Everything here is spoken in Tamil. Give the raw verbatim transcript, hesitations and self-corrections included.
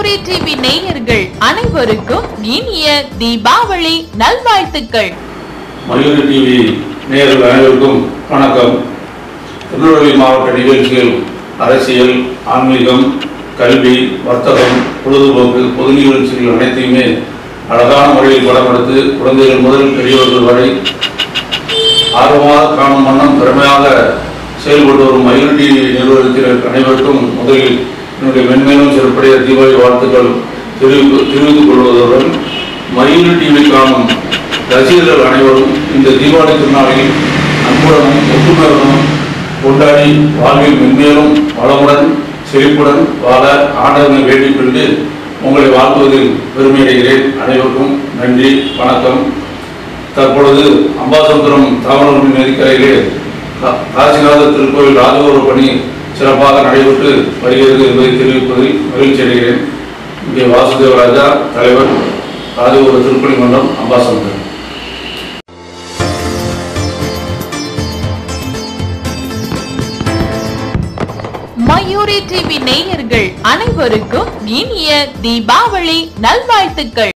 மயூரி டிவி நேயர்கள் அனைவருக்கும் இனிய தீபாவளி நல்வாழ்த்துக்கள். மயூரி டிவி நேயர்கள் அனைவருக்கும் வணக்கம். திருநெல்வேலி மாவட்ட நிகழ்ச்சிகள் அரசியல், ஆன்மீகம், கல்வி, வர்த்தகம், பொழுதுபோக்கு, பொது நிகழ்ச்சிகள் அனைத்தையுமே அழகான முறையில் படமெடுத்து குழந்தைகள் முதல் பெரியவர்கள் வரை ஆர்வமாக காணும் வண்ணம் திறமையாக செயல்பட்டு வரும் மயூரி டிவி நிர்வாகத்தினர் அனைவருக்கும் முதலில் என்னுடைய மென்மேலும் சிறப்புடைய தீபாவளி வாழ்த்துக்கள் தெரிவிப்பு தெரிவித்துக் கொள்வதுடன் மயூரி டிவி காணும் ரசிகர்கள் அனைவரும் இந்த தீபாவளி திருநாளில் அன்புடனும் ஒற்றுமையுடனும் கொண்டாடி வாழ்வில் மென்மேலும் வளமுடன் செழிப்புடன் வாழ ஆண்டவனை வேண்டிக் கொண்டு உங்களை வாழ்த்துவதில் பெருமையடைகிறேன். அனைவருக்கும் நன்றி, வணக்கம். தற்பொழுது அம்பாசமுத்திரம் தாமரபரணி நதிக்கரையிலே காசிநாத திருக்கோயில் ராஜகோபுர பணி சிறப்பாக நடைபெற்று வருகிறது என்பதை தெரிவிப்பதில் மகிழ்ச்சி அடைகிறேன். இங்கே வாசுதேவராஜா, தலைவர், ராஜகோபுர திருப்பணி மன்றம், அம்பாசமுத்திரம். மயூரி டிவி நேயர்கள் அனைவருக்கும் இனிய தீபாவளி நல்வாழ்த்துக்கள்.